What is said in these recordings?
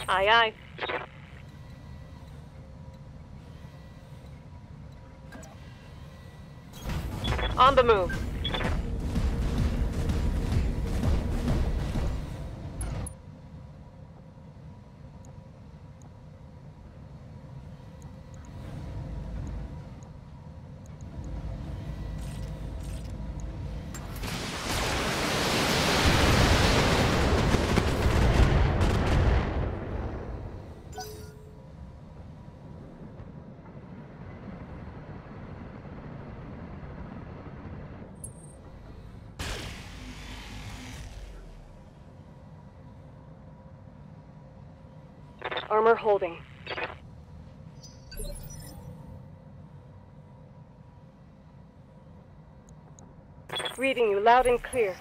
Aye, aye. On the move. Armor holding. Reading you loud and clear.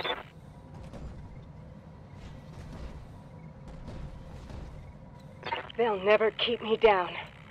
They'll never keep me down.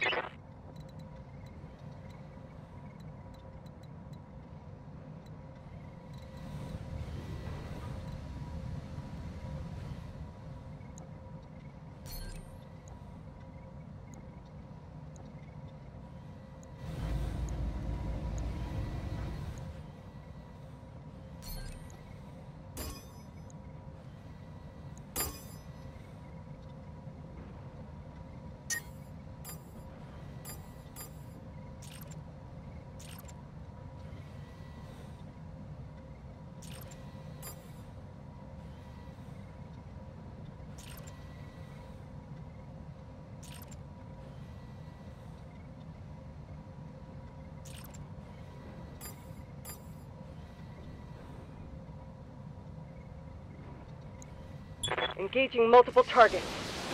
Engaging multiple targets.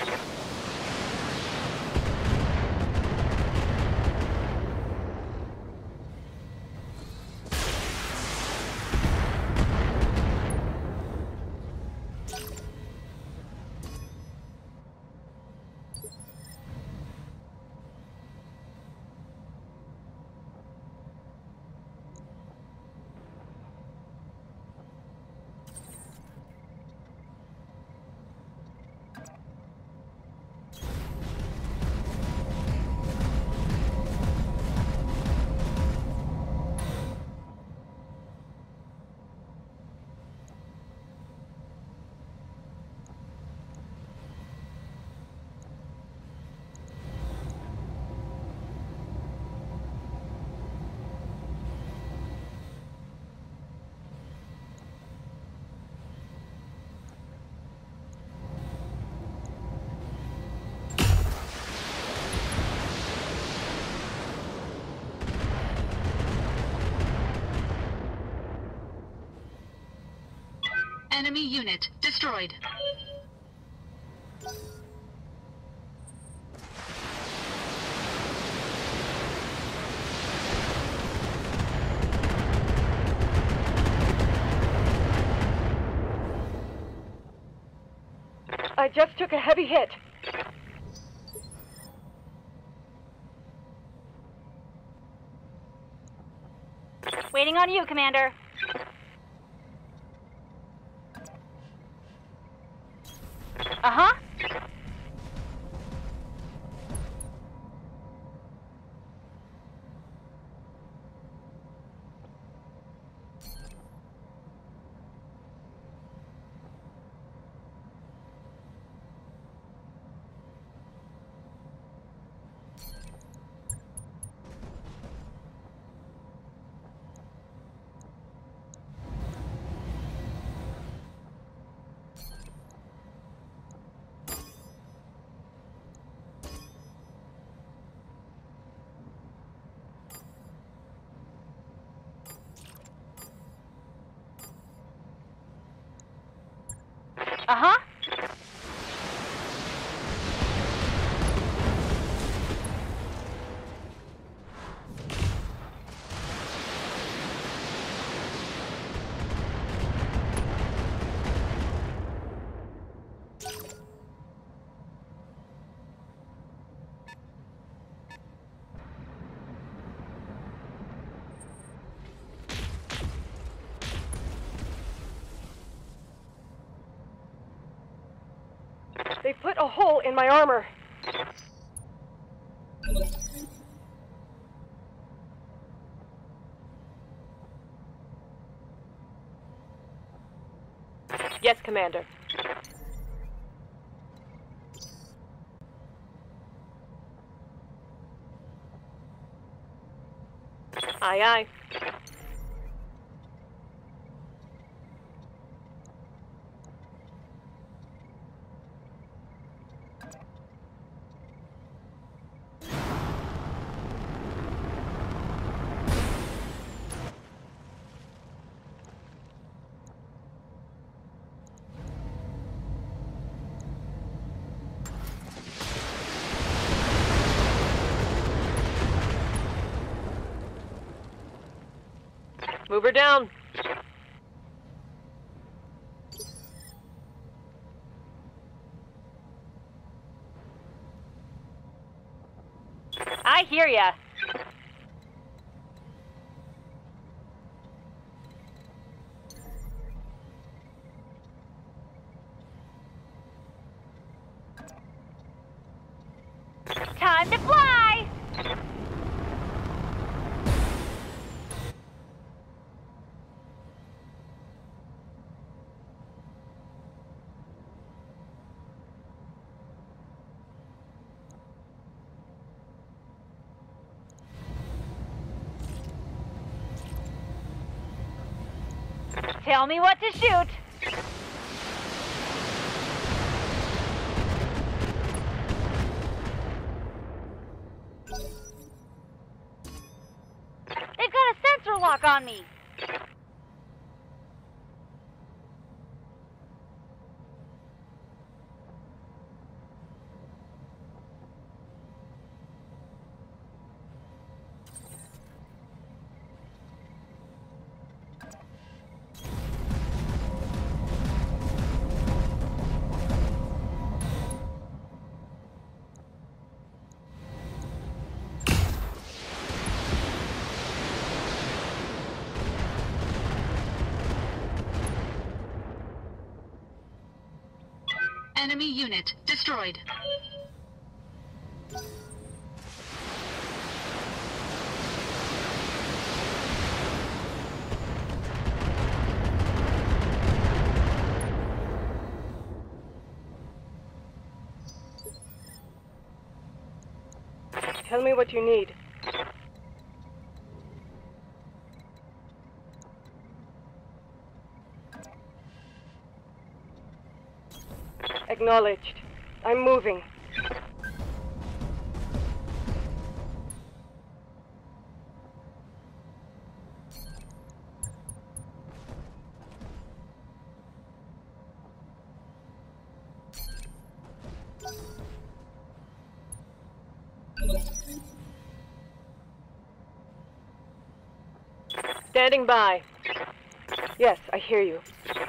Enemy unit destroyed. I just took a heavy hit. Waiting on you, Commander. Uh-huh. Uh-huh. They put a hole in my armor. Yes, Commander. Aye, aye. Move her down. I hear ya. Time to fly! Tell me what to shoot. They've got a sensor lock on me. Enemy unit destroyed. Tell me what you need. Acknowledged. I'm moving. Standing by. Yes, I hear you.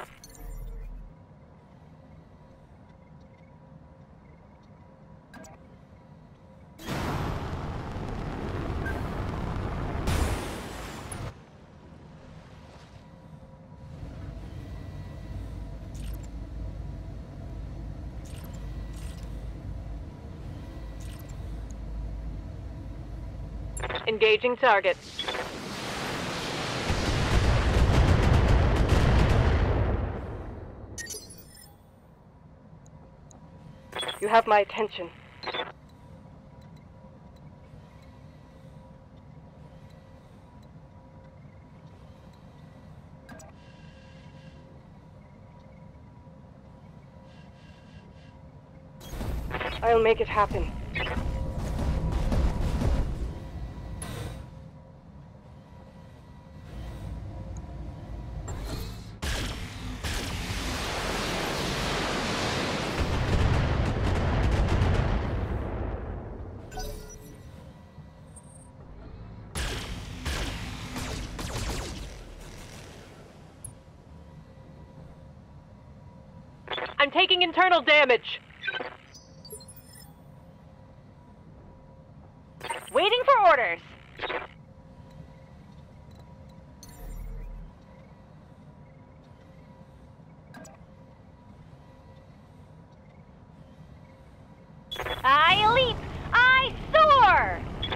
Engaging target. You have my attention. I'll make it happen. I'm taking internal damage. Waiting for orders. I leap! I soar!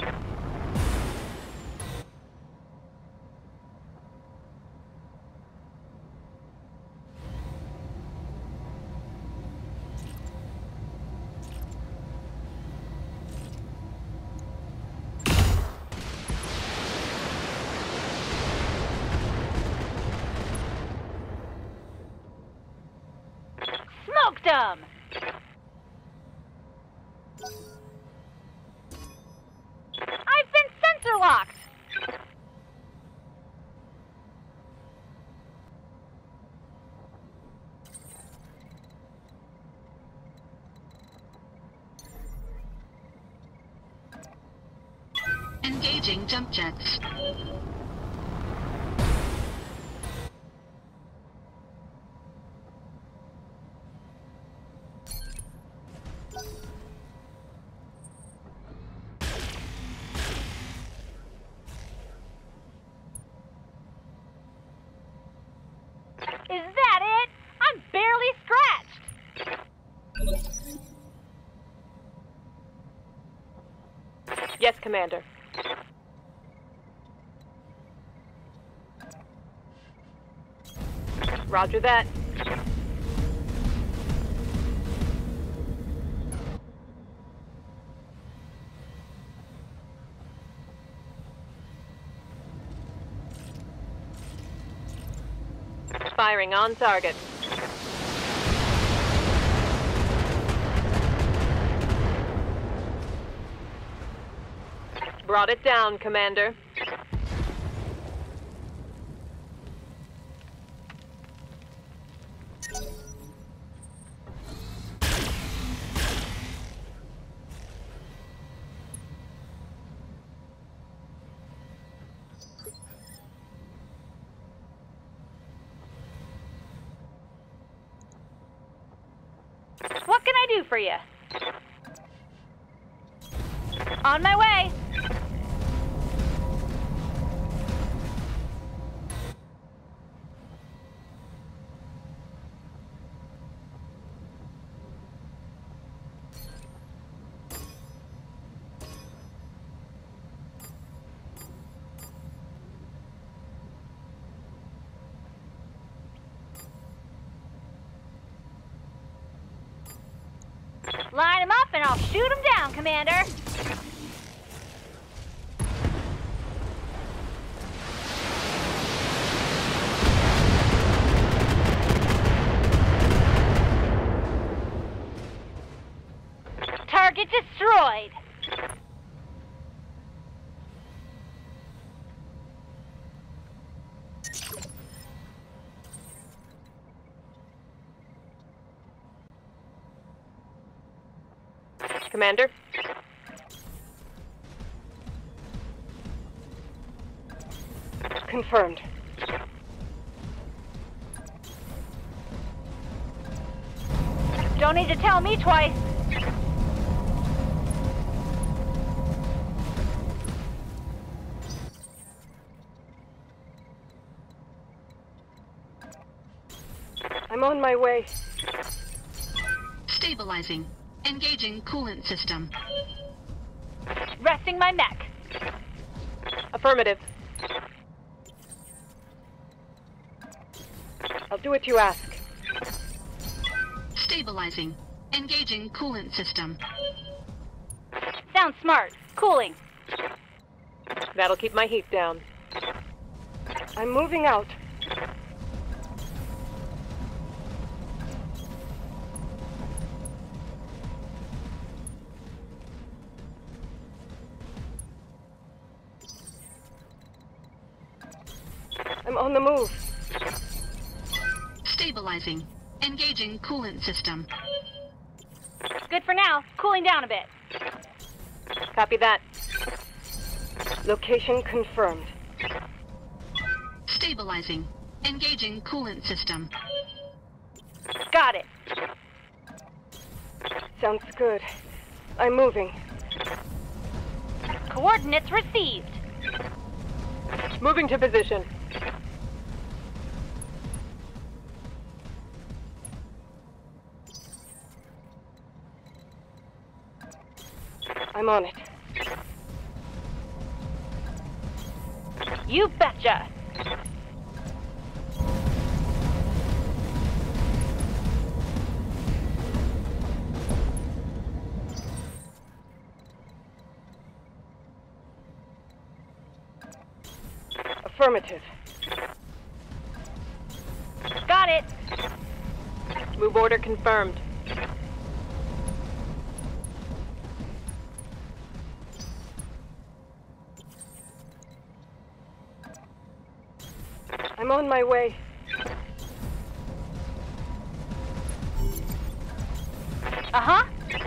Smoked 'em! I've been sensor locked! Engaging jump jets. Is that it? I'm barely scratched! Yes, Commander. Roger that. Firing on target. Brought it down, Commander. What can I do for you? On my way! Line him up and I'll shoot him down, Commander! Target destroyed! Commander? Confirmed. Don't need to tell me twice. I'm on my way. Stabilizing. Engaging coolant system. Resting my mech. Affirmative. I'll do what you ask. Stabilizing. Engaging coolant system. Sounds smart. Cooling. That'll keep my heat down. I'm moving out. I'm on the move. Stabilizing. Engaging coolant system. Good for now. Cooling down a bit. Copy that. Location confirmed. Stabilizing. Engaging coolant system. Got it. Sounds good. I'm moving. Coordinates received. Moving to position. I'm on it. You betcha! Affirmative. Got it! Move order confirmed. I'm on my way. Uh-huh.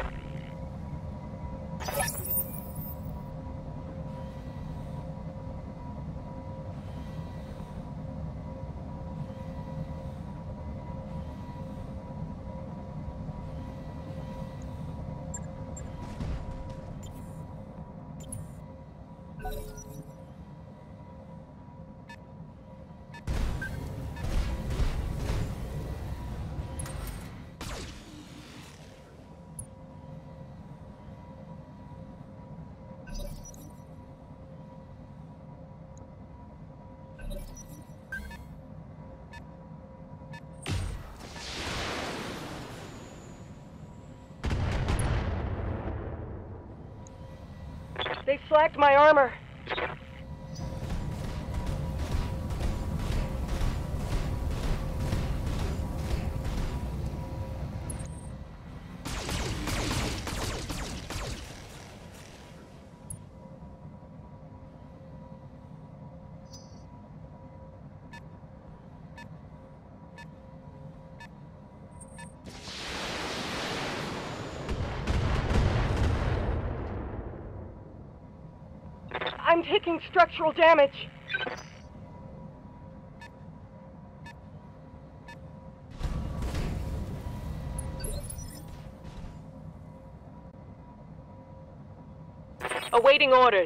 They slacked my armor. I'm taking structural damage. Awaiting orders.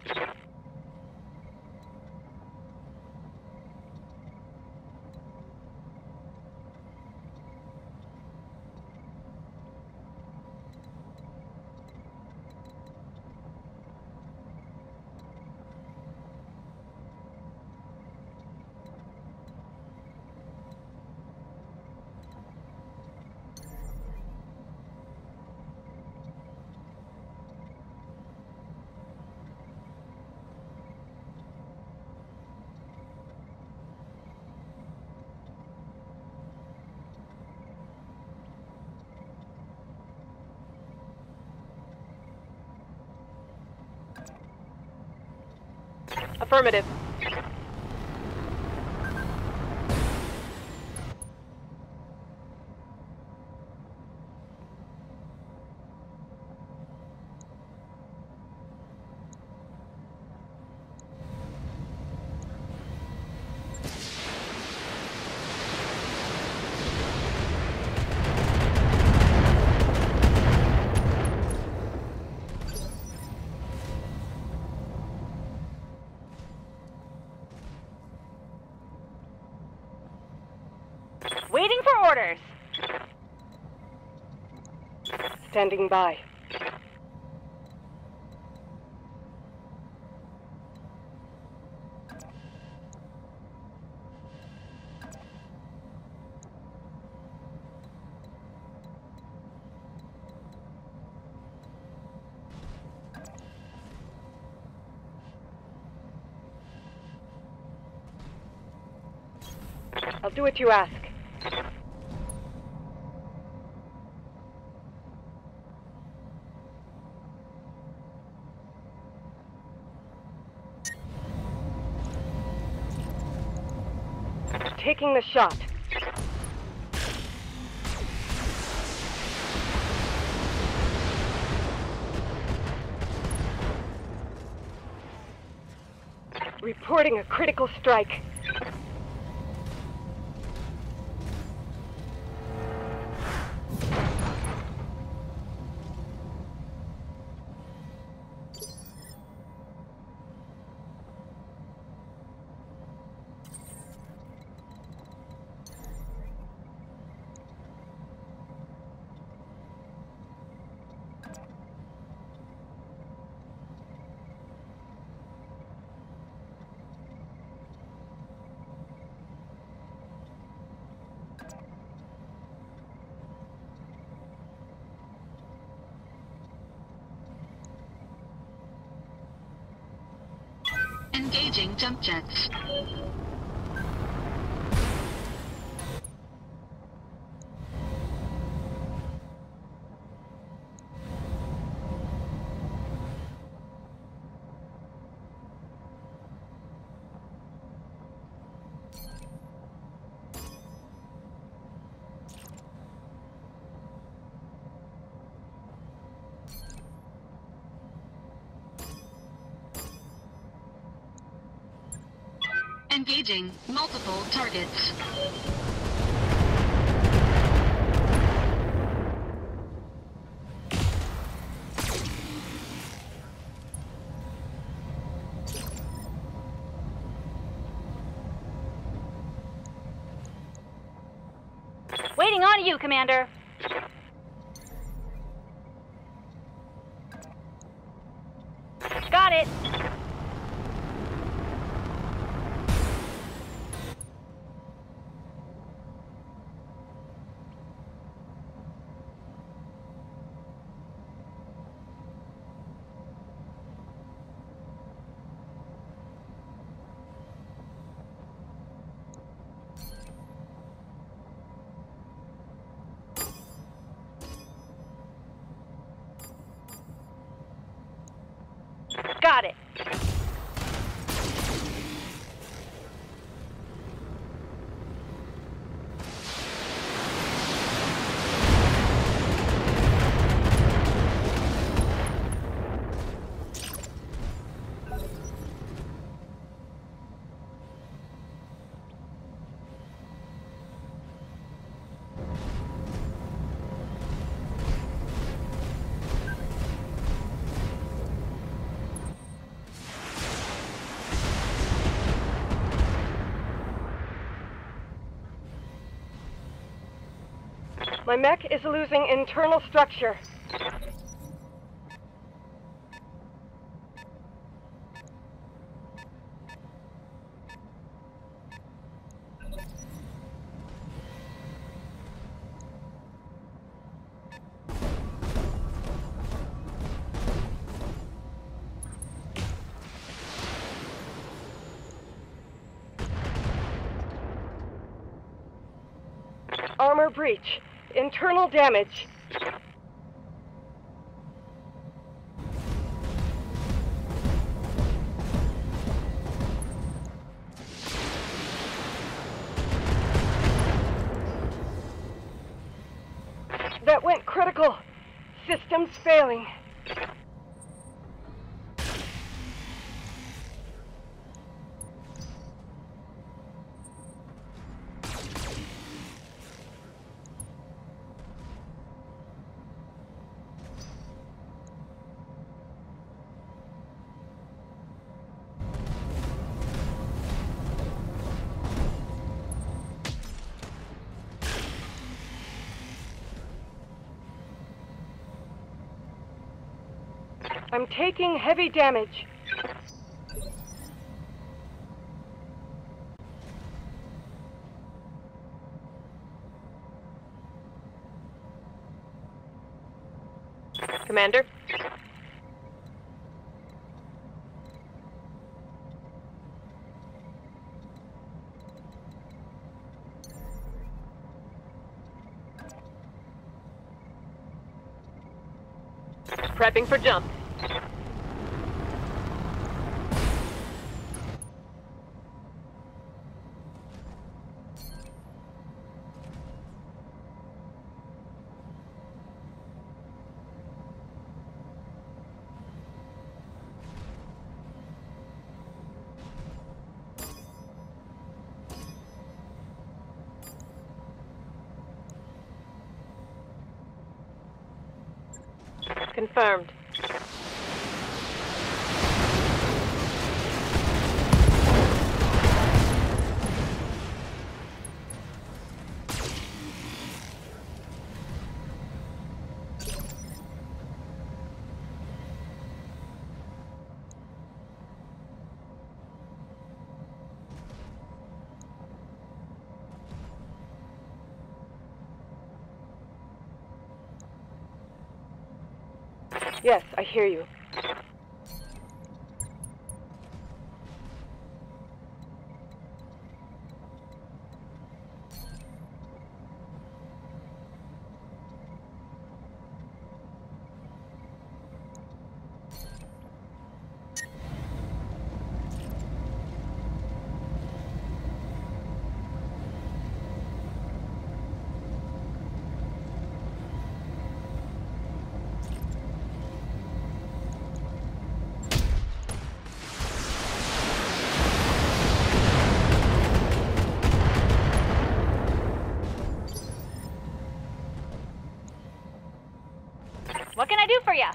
Affirmative. Waiting for orders. Standing by. I'll do what you ask. Taking the shot. Reporting a critical strike. Engaging jump jets. Engaging multiple targets. Waiting on you, Commander. Got it. Got it. My mech is losing internal structure. Armor breach. Internal damage. That went critical. Systems failing. I'm taking heavy damage. Commander? Prepping for jump. Confirmed. Yes, I hear you. What can I do for you?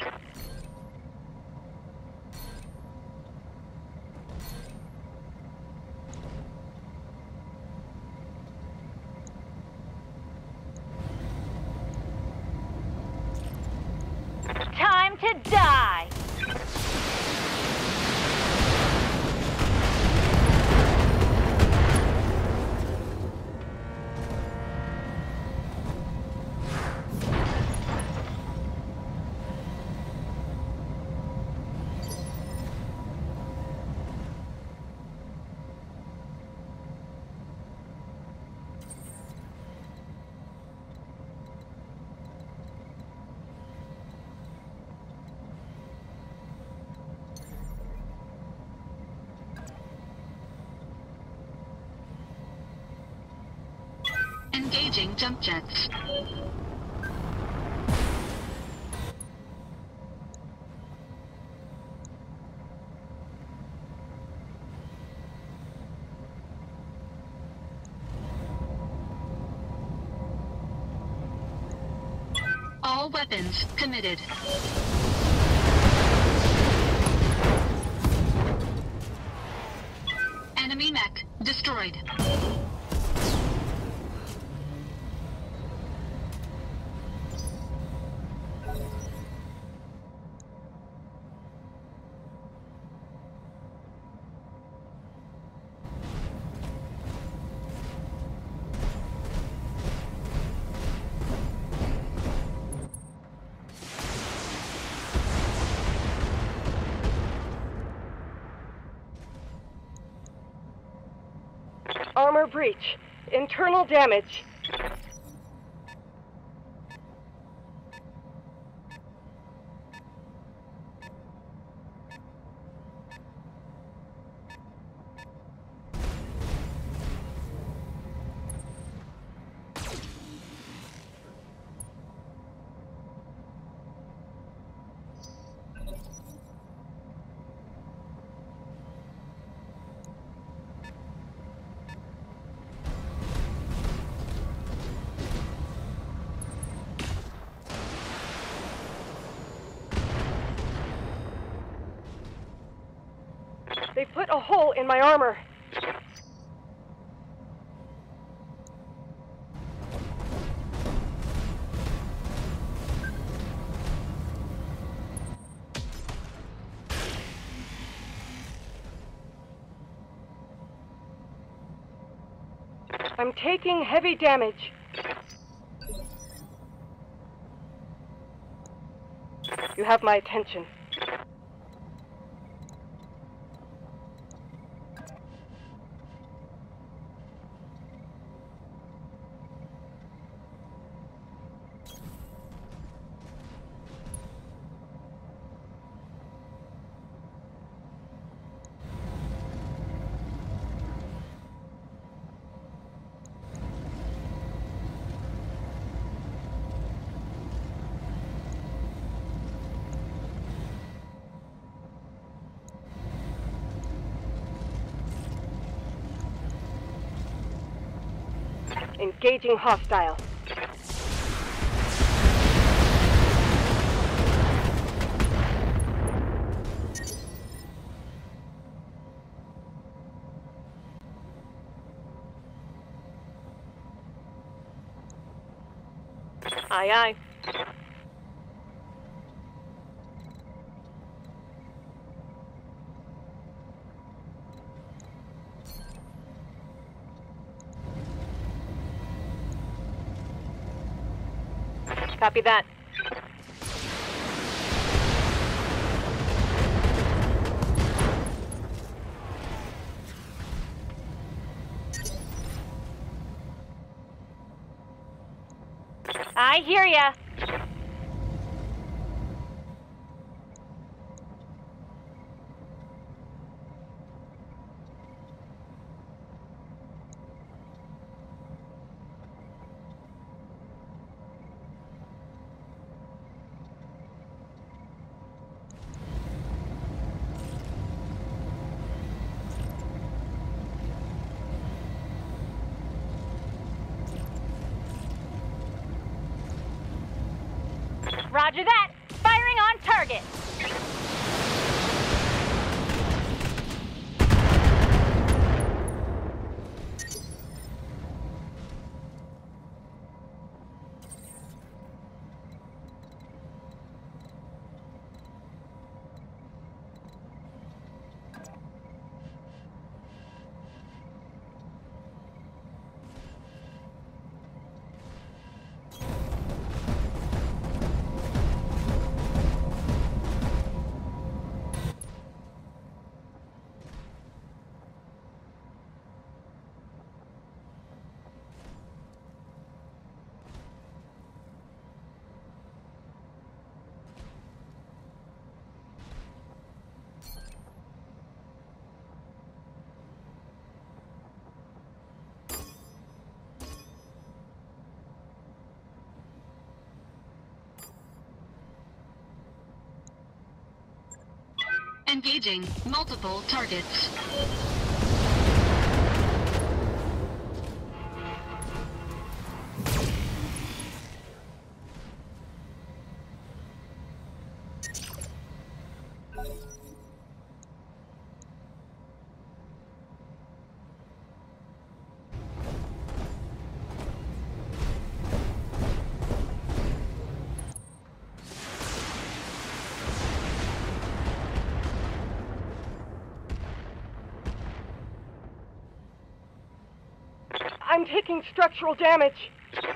Time to die! Engaging jump jets. All weapons committed. Enemy mech destroyed. Armor breach. Internal damage. They put a hole in my armor. I'm taking heavy damage. You have my attention. Engaging hostile. Aye, aye. Copy that. I hear ya. Roger that. Firing on target. Engaging multiple targets. I'm taking structural damage.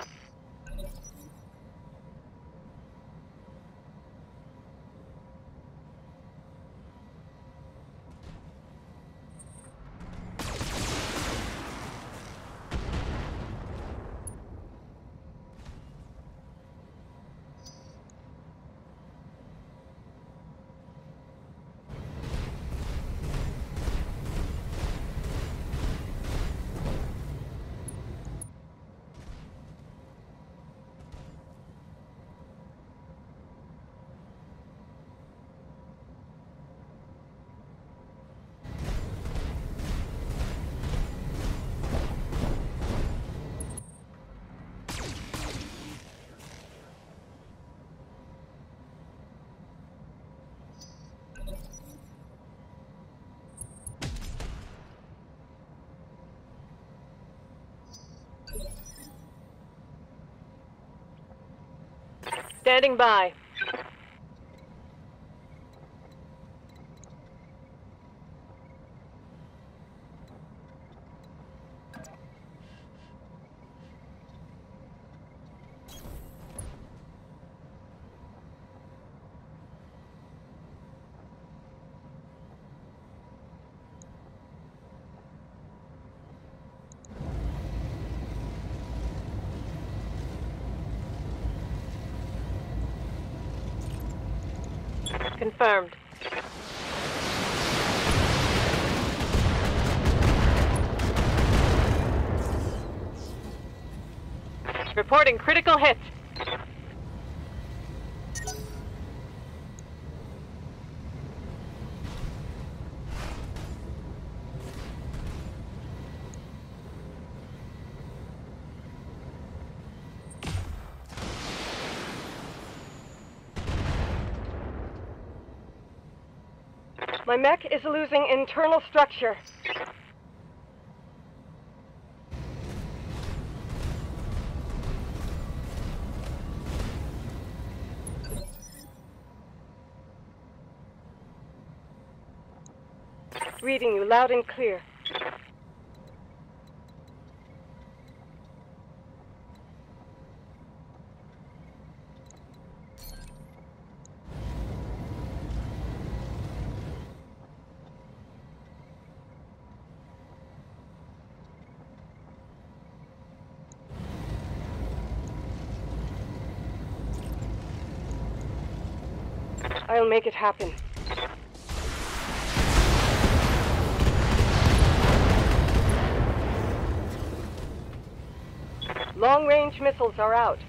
Standing by. Confirmed. Reporting critical hit. My mech is losing internal structure. Reading you loud and clear. I'll make it happen. Long-range missiles are out.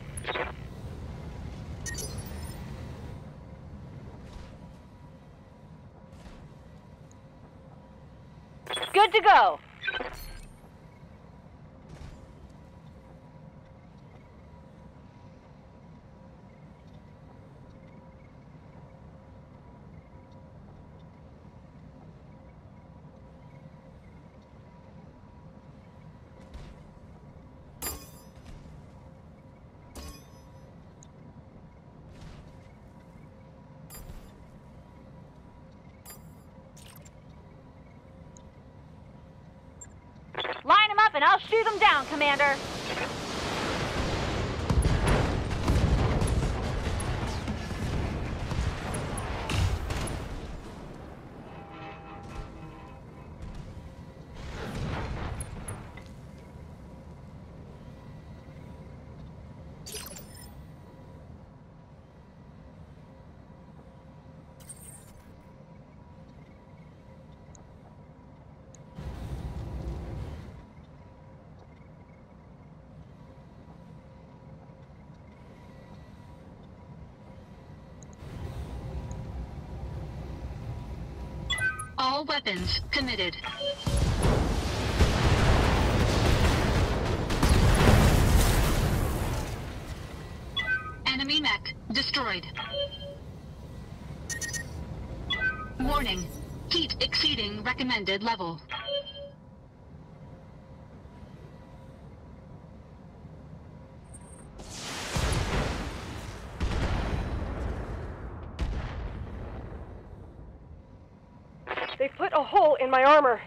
Good to go. and I'll shoot them down, Commander. All weapons committed. Enemy mech destroyed. Warning. Heat exceeding recommended level. They put a hole in my armor.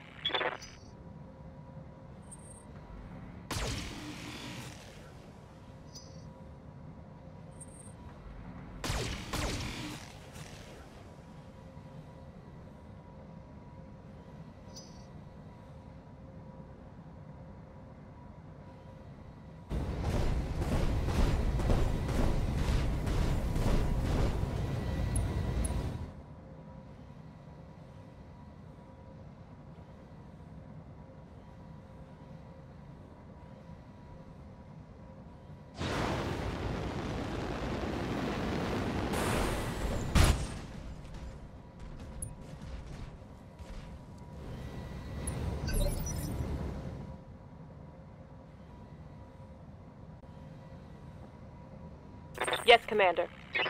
Yes, Commander.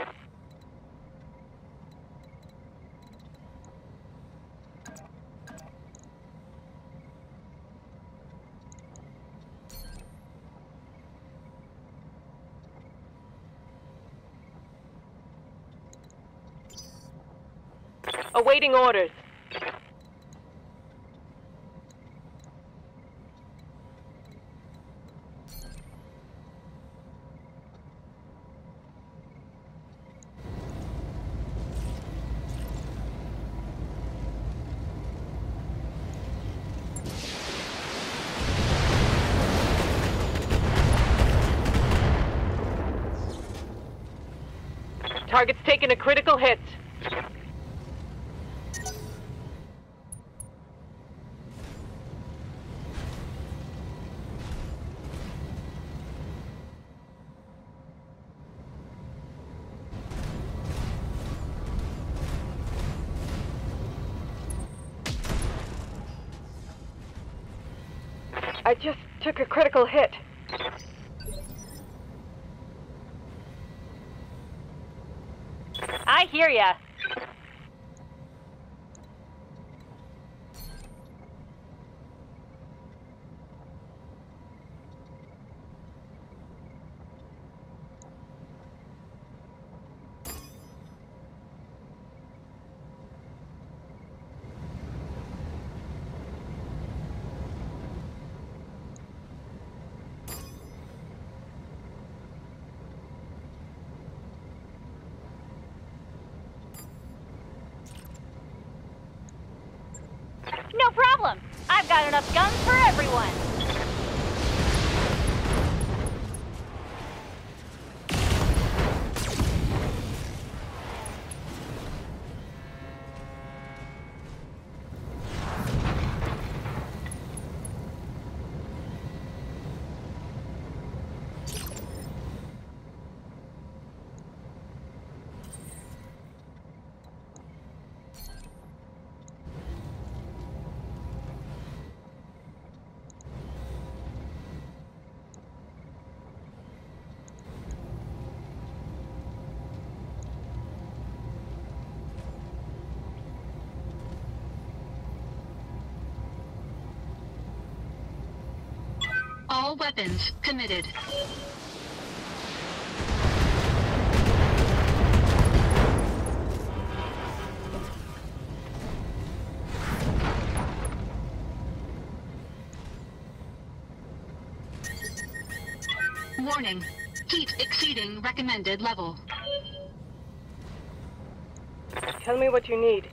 Awaiting orders. Target's taken a critical hit. I just took a critical hit. I hear ya. No problem. I've got enough guns for everyone. All weapons committed. Warning. Heat exceeding recommended level. Tell me what you need.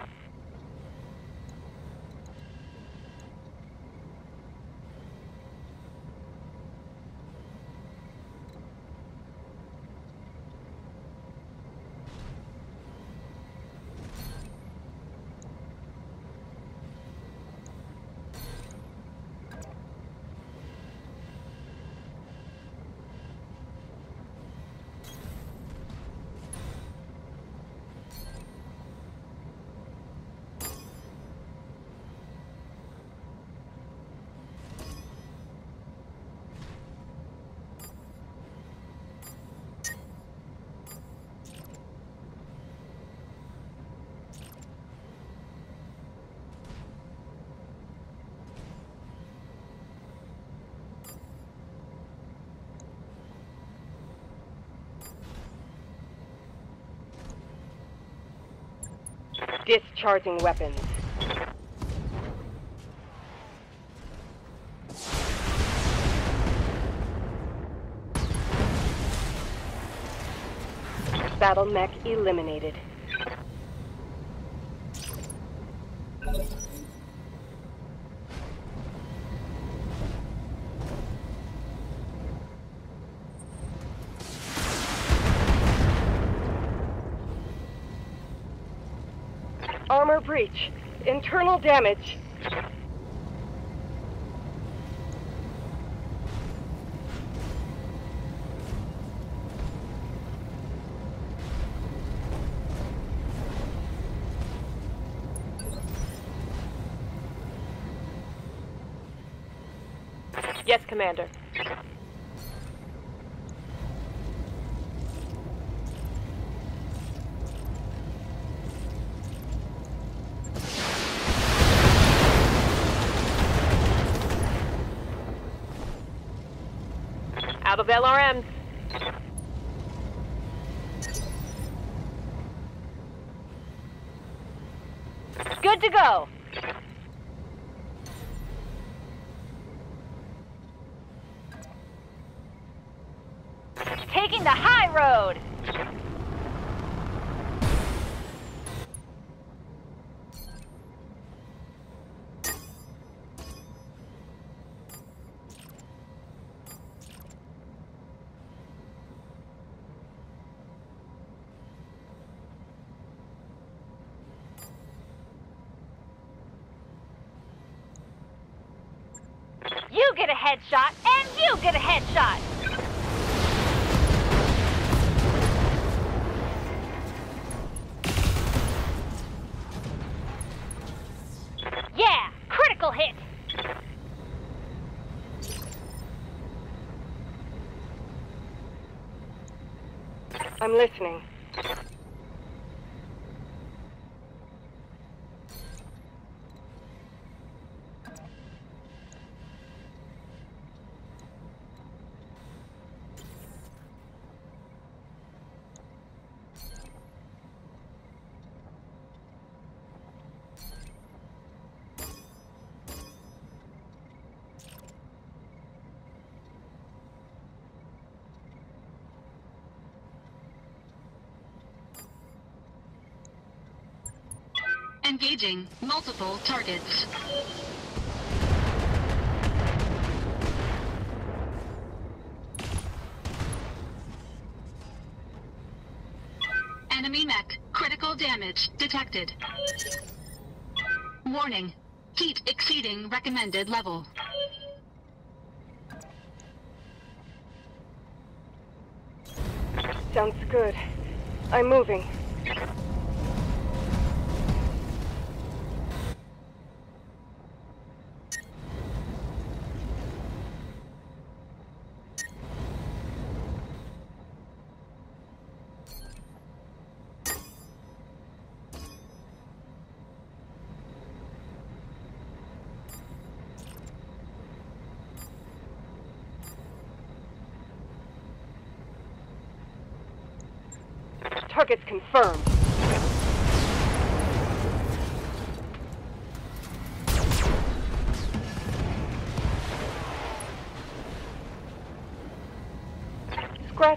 Discharging weapons. Battle mech eliminated. Armor breach. Internal damage. Yes, Commander. Out of LRMs. Good to go. Taking the high road. You get a headshot, and you get a headshot. Yeah, critical hit. I'm listening. Engaging multiple targets. Enemy mech. Critical damage detected. Warning. Heat exceeding recommended level. Sounds good. I'm moving. Targets confirmed.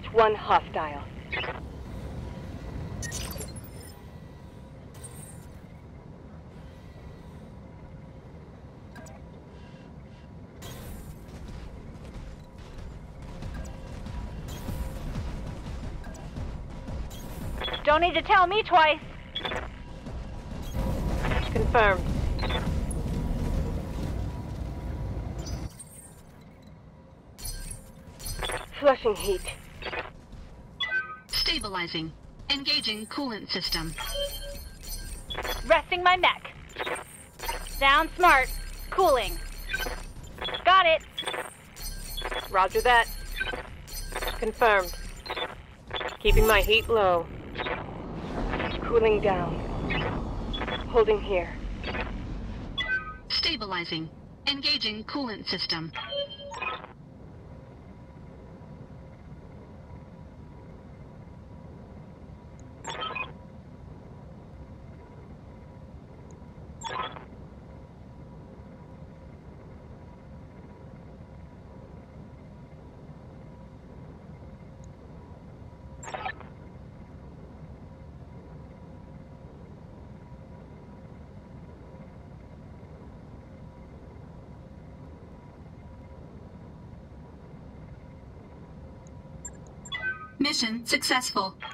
That's one hostile. Don't need to tell me twice. Confirmed. Flushing heat. Stabilizing. Engaging coolant system. Resting my mech. Sound smart. Cooling. Got it. Roger that. Confirmed. Keeping my heat low. Cooling down. Holding here. Stabilizing. Engaging coolant system. Mission successful.